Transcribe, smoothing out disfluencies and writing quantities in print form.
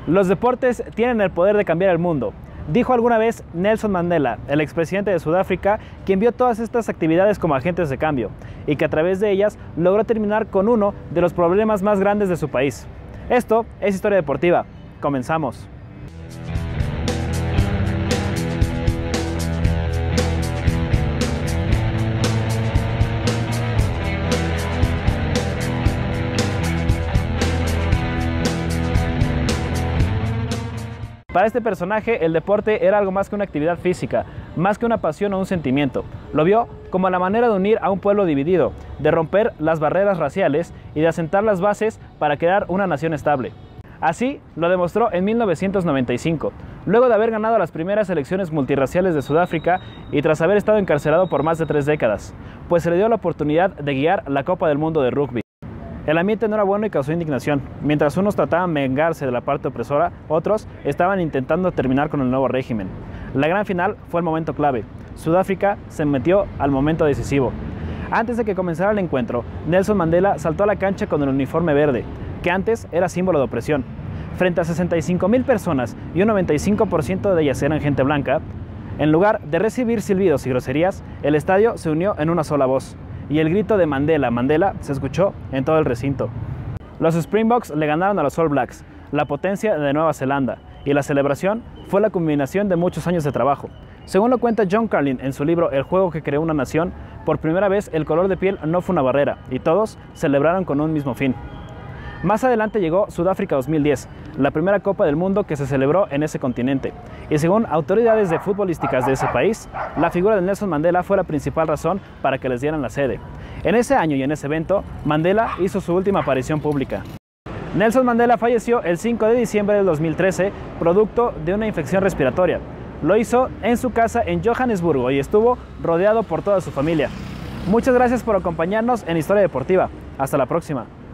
Los deportes tienen el poder de cambiar el mundo, dijo alguna vez Nelson Mandela, el expresidente de Sudáfrica, quien vio todas estas actividades como agentes de cambio y que a través de ellas logró terminar con uno de los problemas más grandes de su país. Esto es Historia Deportiva. Comenzamos. Para este personaje, el deporte era algo más que una actividad física, más que una pasión o un sentimiento. Lo vio como la manera de unir a un pueblo dividido, de romper las barreras raciales y de asentar las bases para crear una nación estable. Así lo demostró en 1995, luego de haber ganado las primeras elecciones multirraciales de Sudáfrica y tras haber estado encarcelado por más de 3 décadas, pues se le dio la oportunidad de guiar la Copa del Mundo de Rugby. El ambiente no era bueno y causó indignación. Mientras unos trataban de vengarse de la parte opresora, otros estaban intentando terminar con el nuevo régimen. La gran final fue el momento clave. Sudáfrica se metió al momento decisivo. Antes de que comenzara el encuentro, Nelson Mandela saltó a la cancha con el uniforme verde, que antes era símbolo de opresión. Frente a 65,000 personas y un 95% de ellas eran gente blanca, en lugar de recibir silbidos y groserías, el estadio se unió en una sola voz. Y el grito de Mandela, Mandela, se escuchó en todo el recinto. Los Springboks le ganaron a los All Blacks, la potencia de Nueva Zelanda, y la celebración fue la culminación de muchos años de trabajo. Según lo cuenta John Carlin en su libro El juego que creó una nación, por primera vez el color de piel no fue una barrera, y todos celebraron con un mismo fin. Más adelante llegó Sudáfrica 2010, la primera Copa del Mundo que se celebró en ese continente. Y según autoridades futbolísticas de ese país, la figura de Nelson Mandela fue la principal razón para que les dieran la sede. En ese año y en ese evento, Mandela hizo su última aparición pública. Nelson Mandela falleció el 5 de diciembre del 2013, producto de una infección respiratoria. Lo hizo en su casa en Johannesburgo y estuvo rodeado por toda su familia. Muchas gracias por acompañarnos en Historia Deportiva. Hasta la próxima.